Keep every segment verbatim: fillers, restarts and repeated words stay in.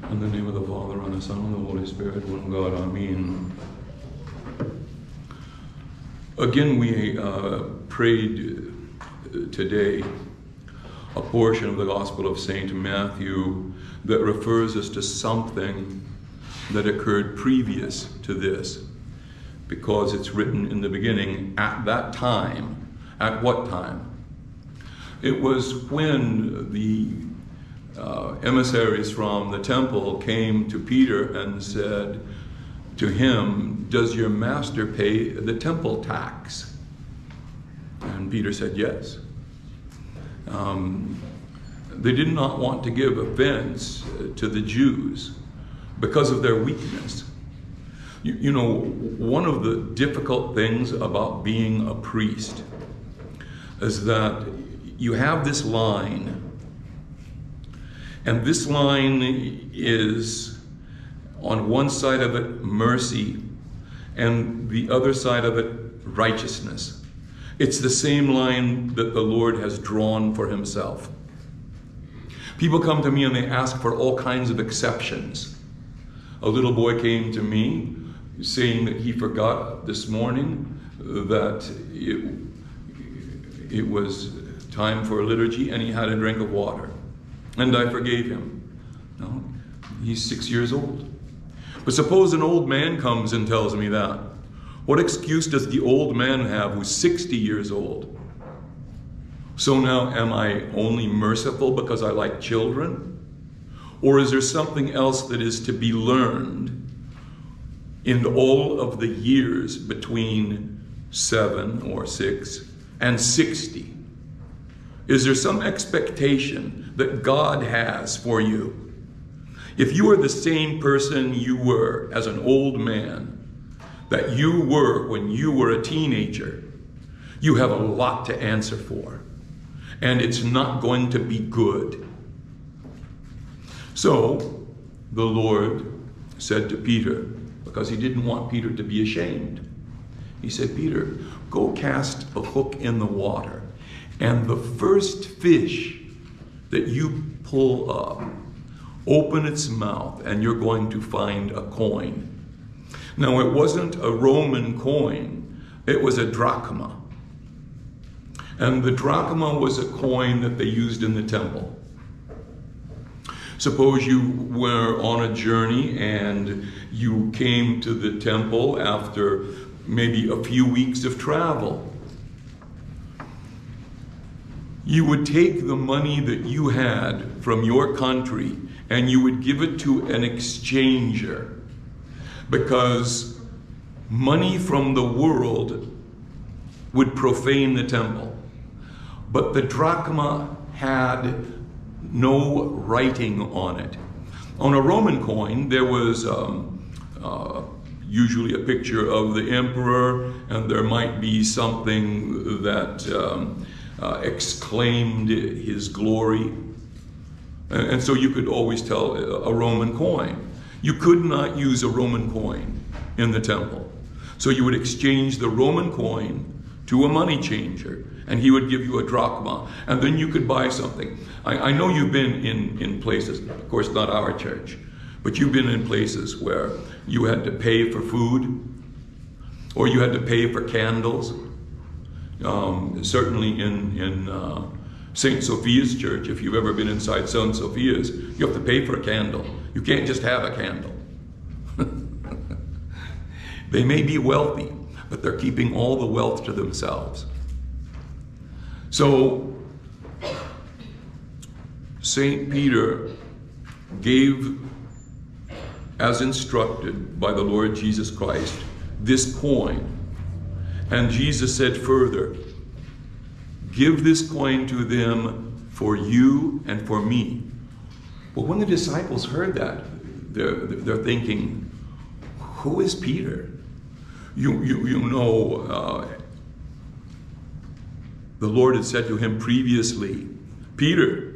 In the name of the Father, and the Son, and the Holy Spirit, one God, Amen. Again, we uh, prayed today a portion of the Gospel of Saint Matthew that refers us to something that occurred previous to this, because it's written in the beginning, at that time. At what time? It was when the uh, emissaries from the temple came to Peter and said to him, "Does your master pay the temple tax?" And Peter said, "Yes." Um, they did not want to give offense to the Jews because of their weakness. You, you know, one of the difficult things about being a priest is that you have this line, and this line is on one side of it mercy, and the other side of it righteousness. It's the same line that the Lord has drawn for himself. People come to me and they ask for all kinds of exceptions. A little boy came to me saying that he forgot this morning that it, it was time for a liturgy and he had a drink of water. And I forgave him. No, he's six years old. But suppose an old man comes and tells me that. What excuse does the old man have who's sixty years old? So now, am I only merciful because I like children? Or is there something else that is to be learned in all of the years between seven or six and sixty? Is there some expectation that God has for you? If you are the same person you were as an old man that you were when you were a teenager, you have a lot to answer for. And it's not going to be good. So the Lord said to Peter, because he didn't want Peter to be ashamed, he said, "Peter, go cast a hook in the water, and the first fish that you pull up, open its mouth, and you're going to find a coin." Now, it wasn't a Roman coin, it was a drachma. And the drachma was a coin that they used in the temple. Suppose you were on a journey and you came to the temple after maybe a few weeks of travel. You would take the money that you had from your country and you would give it to an exchanger, because money from the world would profane the temple. But the drachma had no writing on it. On a Roman coin, there was um, uh, usually a picture of the emperor, and there might be something that um, uh, exclaimed his glory. And, and so you could always tell a Roman coin. You could not use a Roman coin in the temple. So you would exchange the Roman coin to a money changer, and he would give you a drachma, and then you could buy something. I, I know you've been in, in places, of course not our church, but you've been in places where you had to pay for food, or you had to pay for candles. Um, certainly in, in uh, Saint Sophia's church, if you've ever been inside Saint Sophia's, you have to pay for a candle. You can't just have a candle. They may be wealthy, but they're keeping all the wealth to themselves. So Saint Peter gave, as instructed by the Lord Jesus Christ, this coin. And Jesus said further, "Give this coin to them for you and for me." Well, when the disciples heard that, they're, they're thinking, who is Peter? You, you, you know, uh, the Lord had said to him previously, "Peter,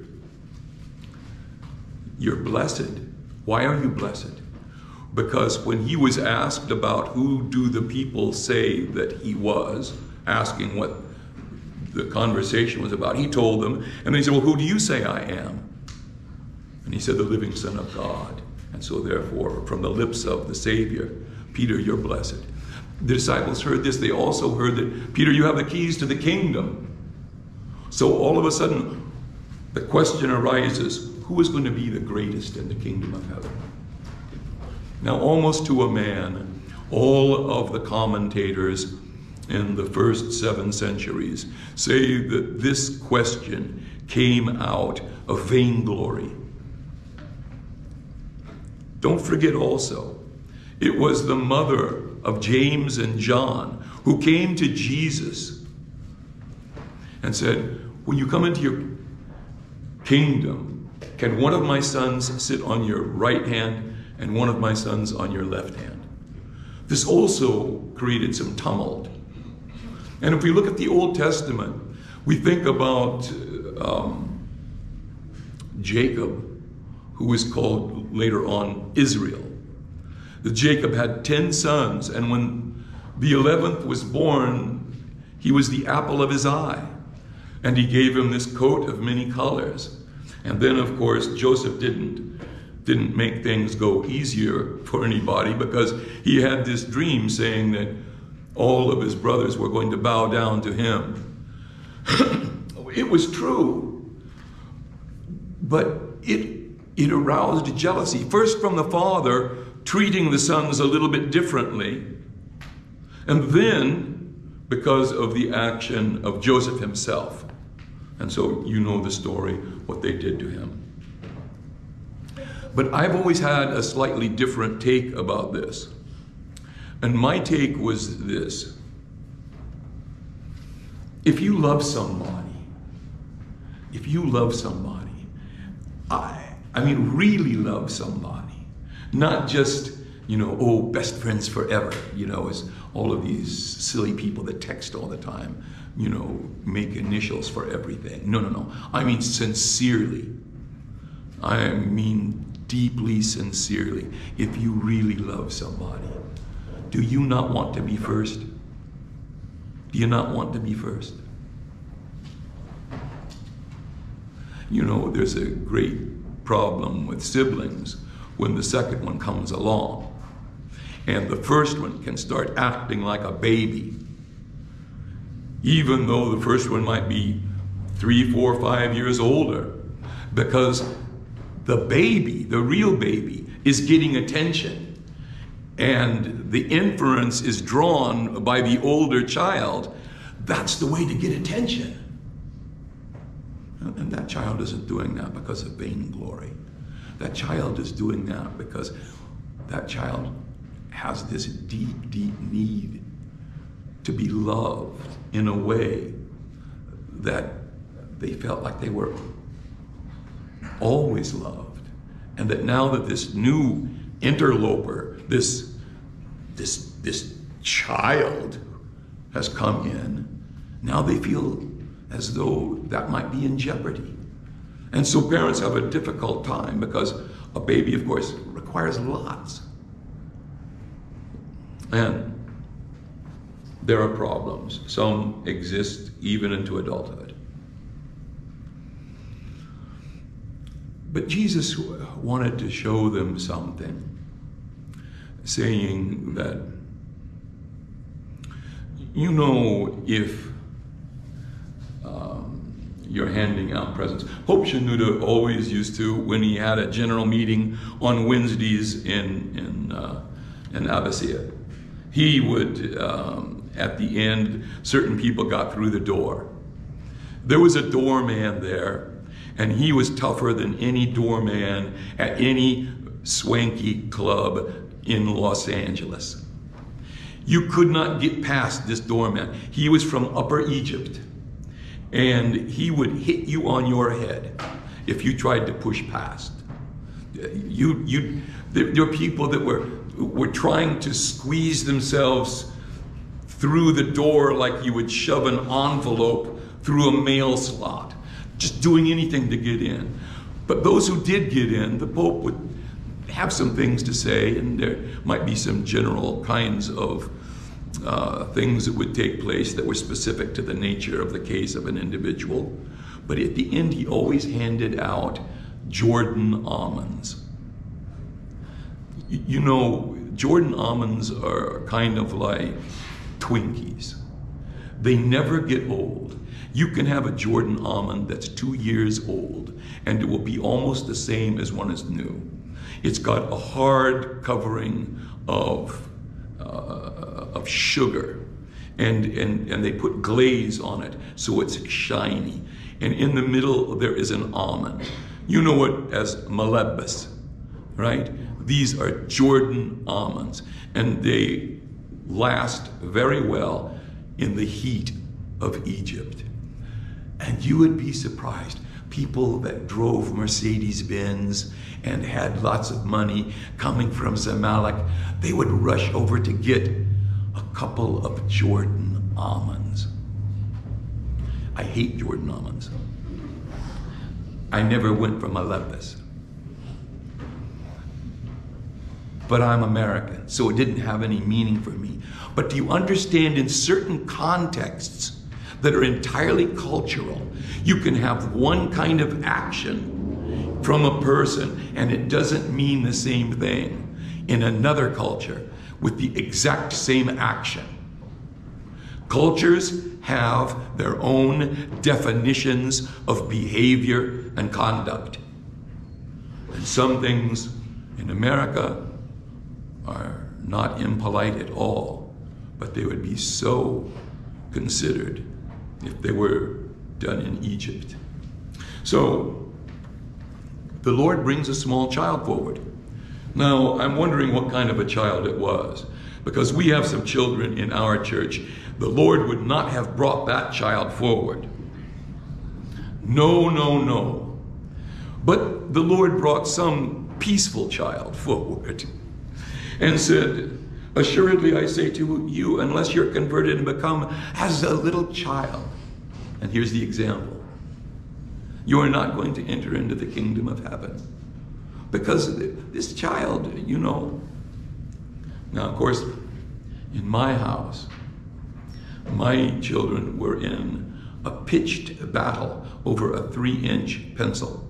you're blessed." Why are you blessed? Because when he was asked about who do the people say that he was, asking what the conversation was about, he told them, and they said, "Well, who do you say I am?" And he said, "The living Son of God." And so therefore, from the lips of the Savior, Peter, you're blessed. The disciples heard this. They also heard that, Peter, you have the keys to the kingdom. So all of a sudden, the question arises, who is going to be the greatest in the kingdom of heaven? Now, almost to a man, all of the commentators in the first seven centuries say that this question came out of vainglory. Don't forget also, it was the mother of James and John who came to Jesus and said, when you come into your kingdom, can one of my sons sit on your right hand and one of my sons on your left hand? This also created some tumult. And if we look at the Old Testament, we think about um, Jacob, who was called later on Israel. That Jacob had ten sons, and when the eleventh was born, he was the apple of his eye. And he gave him this coat of many colors. And then, of course, Joseph didn't, didn't make things go easier for anybody, because he had this dream saying that all of his brothers were going to bow down to him. It was true, but it, it aroused jealousy. First from the father, treating the sons a little bit differently, and then because of the action of Joseph himself. And so you know the story, what they did to him. But I've always had a slightly different take about this. And my take was this: if you love somebody, if you love somebody, I, I mean really love somebody, not just, you know, oh, best friends forever, you know, as all of these silly people that text all the time, you know, make initials for everything. No, no, no. I mean sincerely. I mean deeply sincerely. If you really love somebody, do you not want to be first? Do you not want to be first? You know, there's a great problem with siblings when the second one comes along. And the first one can start acting like a baby, even though the first one might be three, four, five years older, because the baby, the real baby, is getting attention. And the inference is drawn by the older child. That's the way to get attention. And that child isn't doing that because of vainglory. That child is doing that because that child has this deep, deep need to be loved in a way that they felt like they were always loved. And that now that this new interloper, this, this, this child has come in, now they feel as though that might be in jeopardy. And so parents have a difficult time, because a baby, of course, requires lots. And there are problems. Some exist even into adulthood. But Jesus wanted to show them something, saying that, you know, if um, you're handing out presents. Pope Shenouda always used to, when he had a general meeting on Wednesdays in, in, uh, in Abbasia, he would, um, at the end, certain people got through the door. There was a doorman there, and he was tougher than any doorman at any swanky club in Los Angeles. You could not get past this doorman. He was from Upper Egypt, and he would hit you on your head if you tried to push past. You, you, there, there were people that were, were trying to squeeze themselves through the door like you would shove an envelope through a mail slot, just doing anything to get in. But those who did get in, the Pope would have some things to say, and there might be some general kinds of uh, things that would take place that were specific to the nature of the case of an individual. But at the end, he always handed out Jordan almonds. You, you know, Jordan almonds are kind of like Twinkies. They never get old. You can have a Jordan almond that's two years old, and it will be almost the same as one is new. It's got a hard covering of, uh, of sugar, and, and, and they put glaze on it so it's shiny. And in the middle, there is an almond. You know it as malebis, right? These are Jordan almonds, and they last very well in the heat of Egypt. And you would be surprised. People that drove Mercedes-Benz and had lots of money coming from Zamalek, they would rush over to get a couple of Jordan almonds. I hate Jordan almonds. I never went for malebis. But I'm American, so it didn't have any meaning for me. But do you understand, in certain contexts that are entirely cultural, you can have one kind of action from a person and it doesn't mean the same thing in another culture with the exact same action. Cultures have their own definitions of behavior and conduct. And some things in America are not impolite at all, but they would be so considered if they were done in Egypt. So the Lord brings a small child forward. Now, I'm wondering what kind of a child it was, because we have some children in our church. The Lord would not have brought that child forward. No, no, no. But the Lord brought some peaceful child forward and said, assuredly I say to you, unless you're converted and become as a little child. And here's the example. You are not going to enter into the kingdom of heaven. Because this child, you know. Now, of course, in my house, my children were in a pitched battle over a three-inch pencil.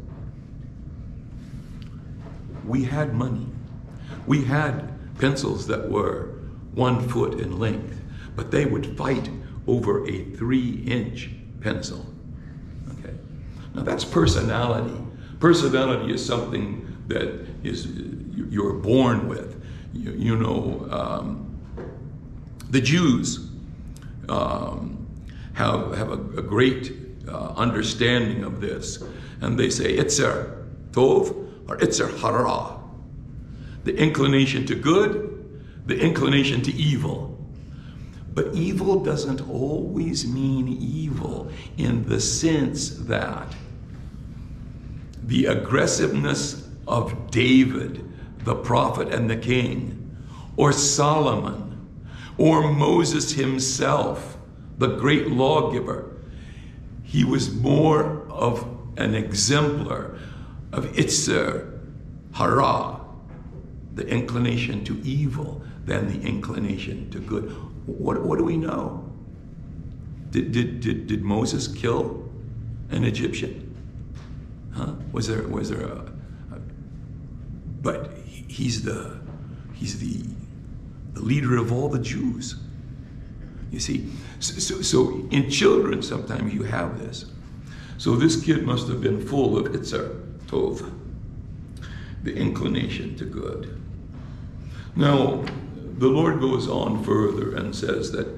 We had money. We had pencils that were one foot in length, but they would fight over a three-inch pencil. Okay. Now that's personality. Personality is something that is you're born with. You, you know, um, the Jews um, have have a, a great uh, understanding of this, and they say Itzer Tov or Itzer Hara. The inclination to good, the inclination to evil. But evil doesn't always mean evil in the sense that the aggressiveness of David, the prophet and the king, or Solomon, or Moses himself, the great lawgiver, he was more of an exemplar of Itzer Hara, the inclination to evil, than the inclination to good. What, what do we know? Did, did, did, did Moses kill an Egyptian? Huh? Was there, was there a, a but he's the, he's the, the leader of all the Jews. You see, so, so, so in children sometimes you have this. So this kid must have been full of Itzer Tov, the inclination to good. Now, the Lord goes on further and says that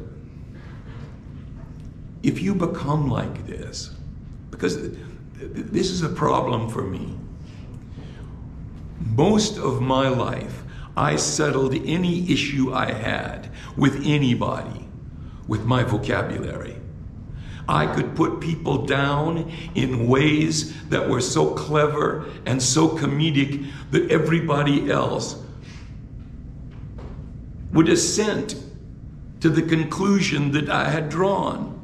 if you become like this, because this is a problem for me. Most of my life, I settled any issue I had with anybody with my vocabulary. I could put people down in ways that were so clever and so comedic that everybody else would assent to the conclusion that I had drawn.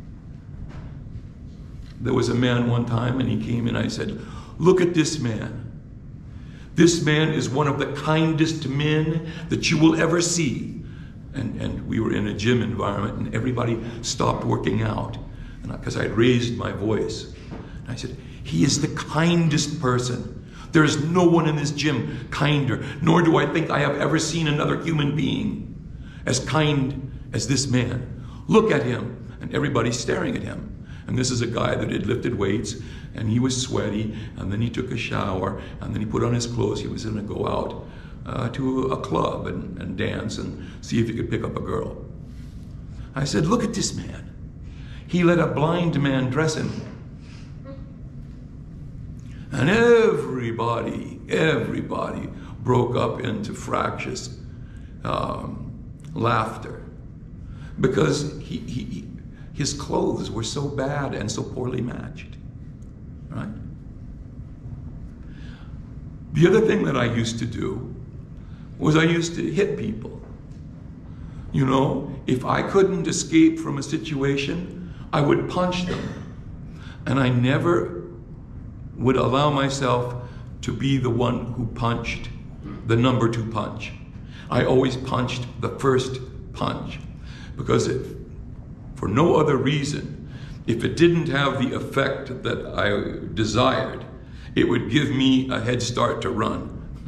There was a man one time, and he came and I said, look at this man. This man is one of the kindest men that you will ever see. And, and we were in a gym environment, and everybody stopped working out, because I had raised my voice. And I said, he is the kindest person There is no one in this gym kinder, nor do I think I have ever seen another human being as kind as this man. Look at him. And everybody's staring at him. And this is a guy that had lifted weights, and he was sweaty, and then he took a shower, and then he put on his clothes. He was going to go out uh, to a club and, and dance and see if he could pick up a girl. I said, look at this man. He let a blind man dress him. And everybody, everybody broke up into fractious um, laughter because he, he, his clothes were so bad and so poorly matched, right? The other thing that I used to do was I used to hit people. You know, if I couldn't escape from a situation, I would punch them. And I never would allow myself to be the one who punched the number two punch. I always punched the first punch, because if, for no other reason, if it didn't have the effect that I desired, it would give me a head start to run.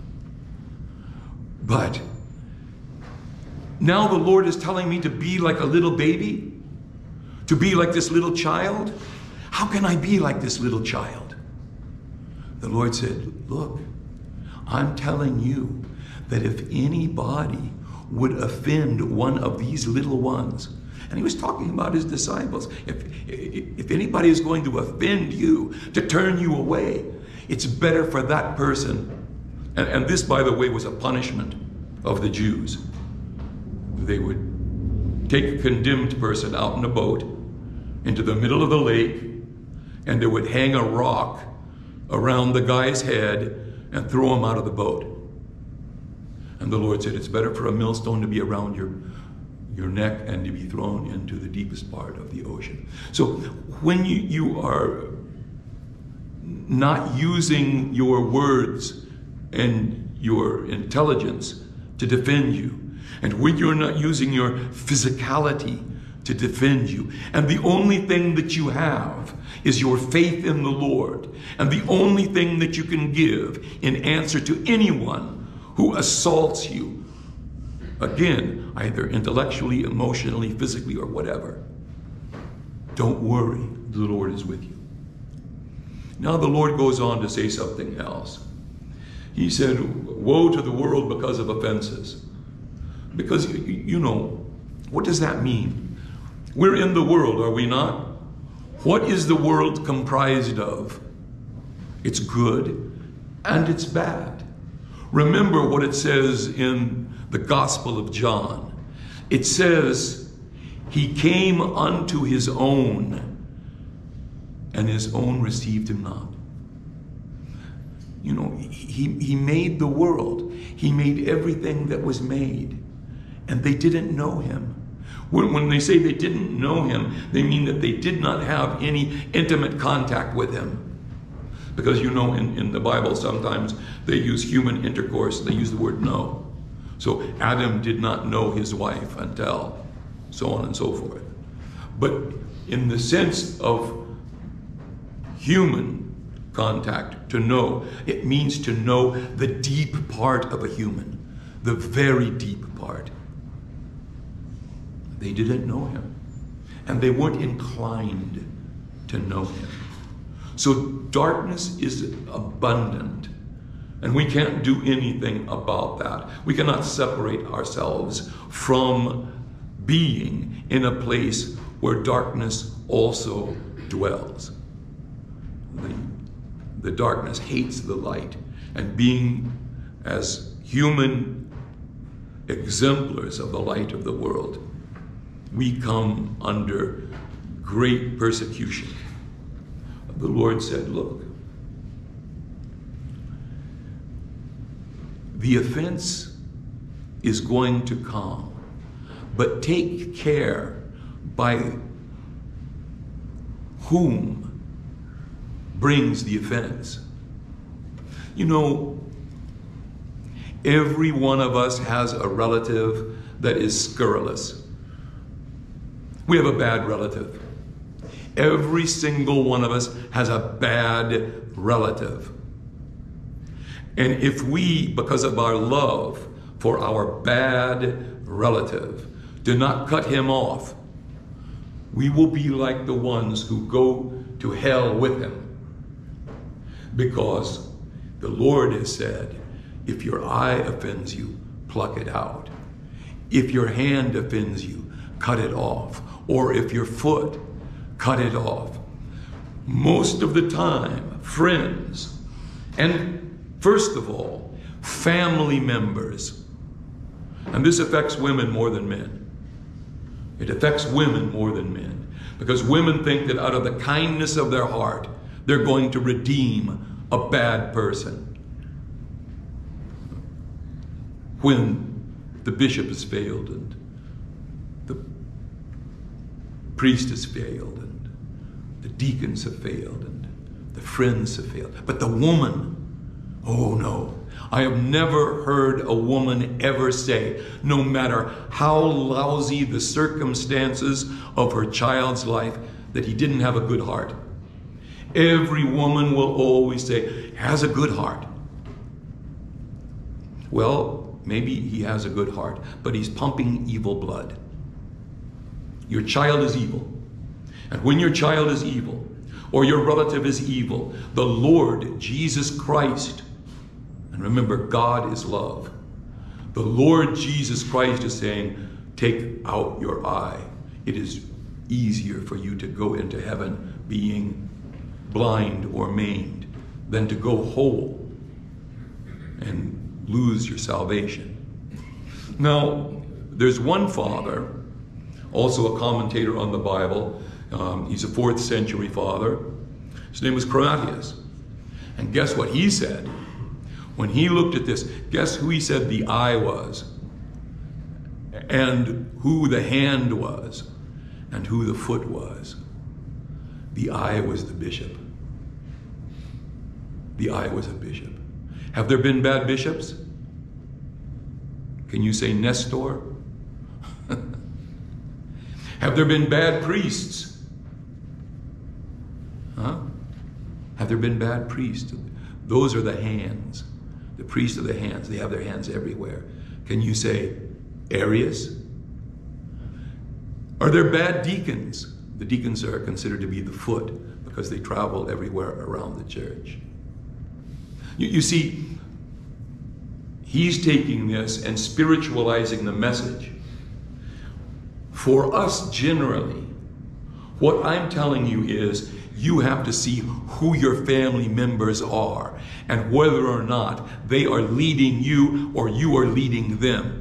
But now the Lord is telling me to be like a little baby, to be like this little child. How can I be like this little child? The Lord said, look, I'm telling you that if anybody would offend one of these little ones, and he was talking about his disciples, if, if anybody is going to offend you, to turn you away, it's better for that person. And, and this, by the way, was a punishment of the Jews. They would take a condemned person out in a boat into the middle of the lake, and they would hang a rock around the guy's head and throw him out of the boat. And the Lord said, it's better for a millstone to be around your, your neck and to be thrown into the deepest part of the ocean. So when you, you are not using your words and your intelligence to defend you, and when you're not using your physicality to defend you, and the only thing that you have is your faith in the Lord, and the only thing that you can give in answer to anyone who assaults you, again, either intellectually, emotionally, physically, or whatever, don't worry, the Lord is with you. Now the Lord goes on to say something else. He said, woe to the world because of offenses. Because, you know, what does that mean? We're in the world, are we not? What is the world comprised of? It's good and it's bad. Remember what it says in the Gospel of John. It says, he came unto his own, and his own received him not. You know, he, he made the world. He made everything that was made, and they didn't know him. When, when they say they didn't know him, they mean that they did not have any intimate contact with him. Because, you know, in, in the Bible, sometimes they use human intercourse. They use the word know. So Adam did not know his wife until so on and so forth. But in the sense of human contact, to know, it means to know the deep part of a human, the very deep part. They didn't know him, and they weren't inclined to know him. So darkness is abundant, and we can't do anything about that. We cannot separate ourselves from being in a place where darkness also dwells. The, the darkness hates the light, and being as human exemplars of the light of the world, we come under great persecution. The Lord said, look, the offense is going to come, but take care by whom brings the offense. You know, every one of us has a relative that is scurrilous. We have a bad relative. Every single one of us has a bad relative. And if we, because of our love for our bad relative, do not cut him off, we will be like the ones who go to hell with him. Because the Lord has said, if your eye offends you, pluck it out. If your hand offends you, cut it off. Or if your foot, cut it off. Most of the time, friends, and first of all, family members, and this affects women more than men. It affects women more than men, because women think that out of the kindness of their heart, they're going to redeem a bad person. When the bishop has failed and the priest has failed and the deacons have failed and the friends have failed. But the woman, oh no. I have never heard a woman ever say, no matter how lousy the circumstances of her child's life, that he didn't have a good heart. Every woman will always say, he has a good heart. Well, maybe he has a good heart, but he's pumping evil blood. Your child is evil. And when your child is evil, or your relative is evil, the Lord Jesus Christ, and remember, God is love. The Lord Jesus Christ is saying, take out your eye. It is easier for you to go into heaven being blind or maimed than to go whole and lose your salvation. Now, there's one father, also a commentator on the Bible. Um, he's a fourth century father. His name was Chromatins. And guess what he said? When he looked at this, guess who he said the eye was? And who the hand was? And who the foot was? The eye was the bishop. The eye was a bishop. Have there been bad bishops? Can you say Nestor? Have there been bad priests? Huh? Have there been bad priests? Those are the hands. The priests are the hands. They have their hands everywhere. Can you say Arius? Are there bad deacons? The deacons are considered to be the foot because they travel everywhere around the church. You, you see, he's taking this and spiritualizing the message. For us generally, what I'm telling you is you have to see who your family members are and whether or not they are leading you or you are leading them.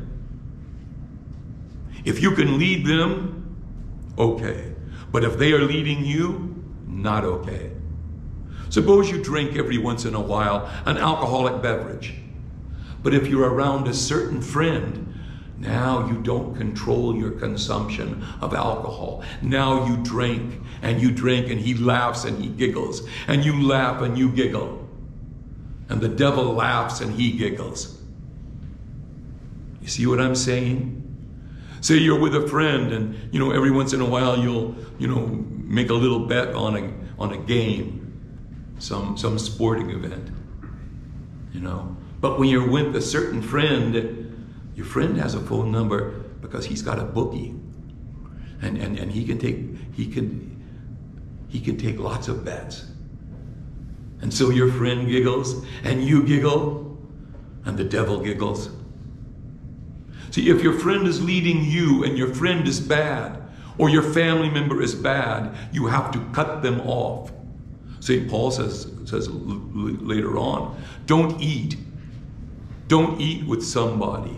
If you can lead them, okay. But if they are leading you, not okay. Suppose you drink every once in a while an alcoholic beverage. But if you're around a certain friend, now you don't control your consumption of alcohol. Now you drink and you drink and he laughs and he giggles. And you laugh and you giggle. And the devil laughs and he giggles. You see what I'm saying? Say you're with a friend and, you know, every once in a while you'll, you know, make a little bet on a, on a game, some, some sporting event, you know. But when you're with a certain friend, your friend has a phone number because he's got a bookie, and, and, and he can take he can he can take lots of bets. And so your friend giggles and you giggle and the devil giggles. See, if your friend is leading you and your friend is bad or your family member is bad, you have to cut them off. Saint Paul says says later on, don't eat. Don't eat with somebody.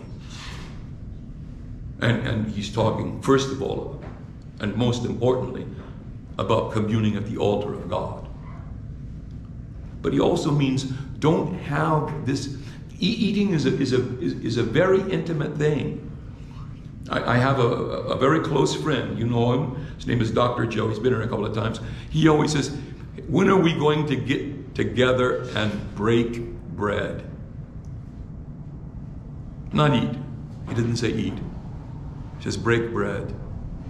And, and he's talking, first of all, and most importantly, about communing at the altar of God. But he also means don't have this. E eating is a, is, a, is, is a very intimate thing. I, I have a, a very close friend, you know him. His name is Doctor Joe. He's been here a couple of times. He always says, when are we going to get together and break bread? Not eat. He didn't say eat. He says break bread.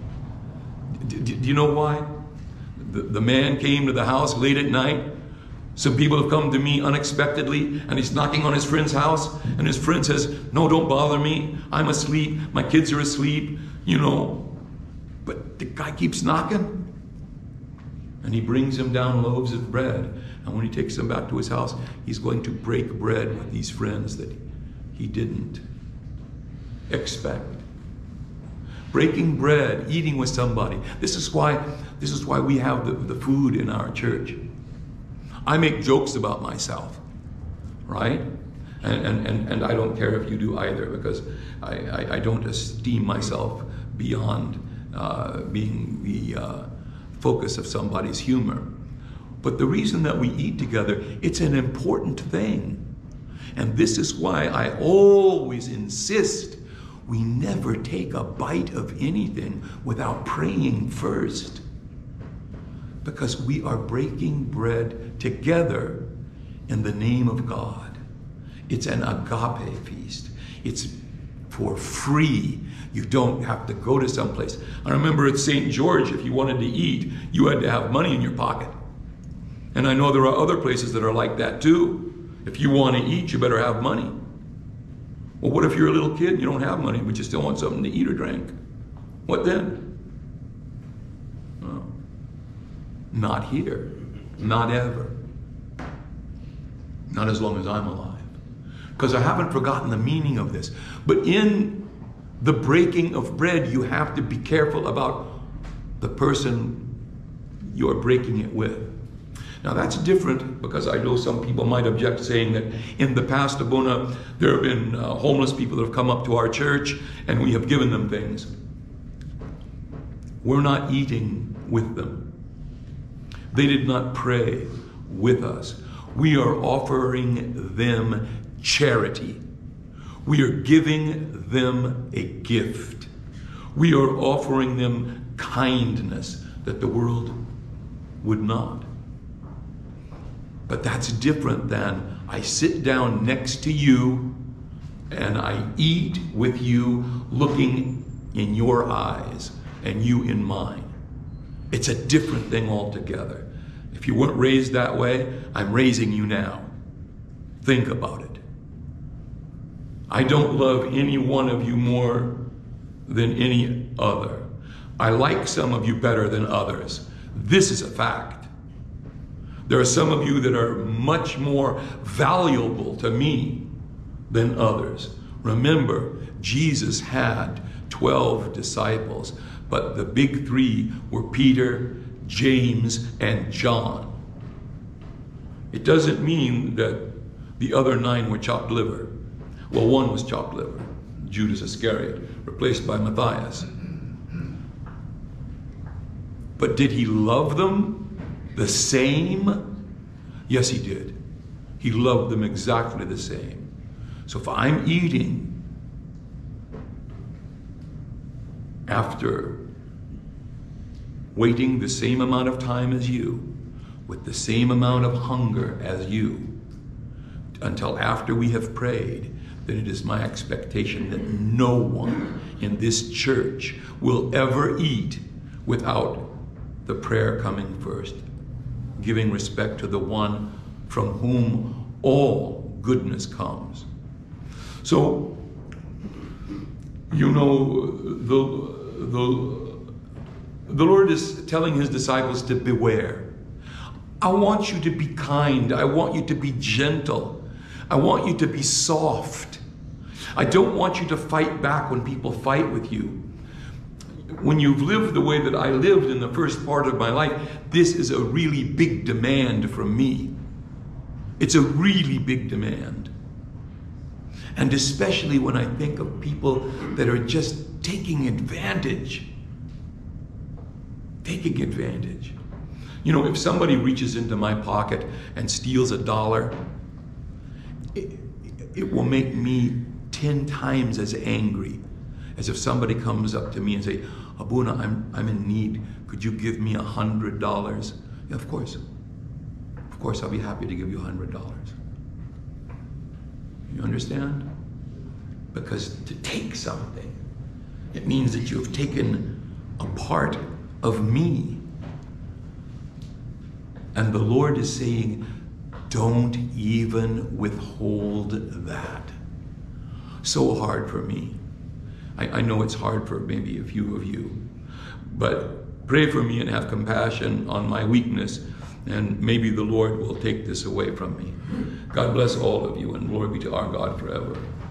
Do, do, do you know why? The, the man came to the house late at night, Some people have come to me unexpectedly, and he's knocking on his friend's house, and his friend says, no, don't bother me. I'm asleep. My kids are asleep, you know. But the guy keeps knocking, and he brings him down loaves of bread. And when he takes them back to his house, he's going to break bread with these friends that he didn't expect. Breaking bread, eating with somebody. This is why, this is why we have the, the food in our church. I make jokes about myself, right? And, and, and, and I don't care if you do either, because I, I, I don't esteem myself beyond uh, being the uh, focus of somebody's humor. But the reason that we eat together, it's an important thing. And this is why I always insist we never take a bite of anything without praying first. Because we are breaking bread together in the name of God. It's an agape feast. It's for free. You don't have to go to someplace. I remember at Saint George, if you wanted to eat, you had to have money in your pocket. And I know there are other places that are like that too. If you want to eat, you better have money. Well, what if you're a little kid and you don't have money, but you still want something to eat or drink? What then? Well, not here. Not ever. Not as long as I'm alive. Because I haven't forgotten the meaning of this. But in the breaking of bread, you have to be careful about the person you're breaking it with. Now that's different, because I know some people might object, saying that in the past, Abuna, there have been uh, homeless people that have come up to our church and we have given them things. We're not eating with them. They did not pray with us. We are offering them charity. We are giving them a gift. We are offering them kindness that the world would not. But that's different than I sit down next to you and I eat with you, looking in your eyes and you in mine. It's a different thing altogether. If you weren't raised that way, I'm raising you now. Think about it. I don't love any one of you more than any other. I like some of you better than others. This is a fact. There are some of you that are much more valuable to me than others. Remember, Jesus had twelve disciples, but the big three were Peter, James, and John. It doesn't mean that the other nine were chopped liver. Well, one was chopped liver, Judas Iscariot, replaced by Matthias. But did he love them the same? Yes, he did. He loved them exactly the same. So if I'm eating after waiting the same amount of time as you, with the same amount of hunger as you, until after we have prayed, then it is my expectation that no one in this church will ever eat without the prayer coming first, giving respect to the one from whom all goodness comes. So, you know, the, the, the Lord is telling his disciples to beware. I want you to be kind. I want you to be gentle. I want you to be soft. I don't want you to fight back when people fight with you. When you've lived the way that I lived in the first part of my life, this is a really big demand from me. It's a really big demand. And especially when I think of people that are just taking advantage. Taking advantage. You know, if somebody reaches into my pocket and steals a dollar, it, it will make me ten times as angry as if somebody comes up to me and say, Abuna, I'm, I'm in need. Could you give me a hundred dollars? Yeah, of course. Of course, I'll be happy to give you a hundred dollars. You understand? Because to take something, it means that you have taken a part of me. And the Lord is saying, Don't even withhold that. So hard for me. I, I know it's hard for maybe a few of you. But pray for me and have compassion on my weakness, and maybe the Lord will take this away from me. God bless all of you, and glory be to our God forever.